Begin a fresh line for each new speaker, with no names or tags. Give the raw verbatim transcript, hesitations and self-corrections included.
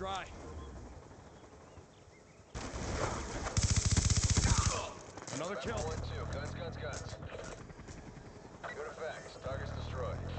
dry. Another kill.
One, two. Guns, guns, guns. Good effects. Target's destroyed.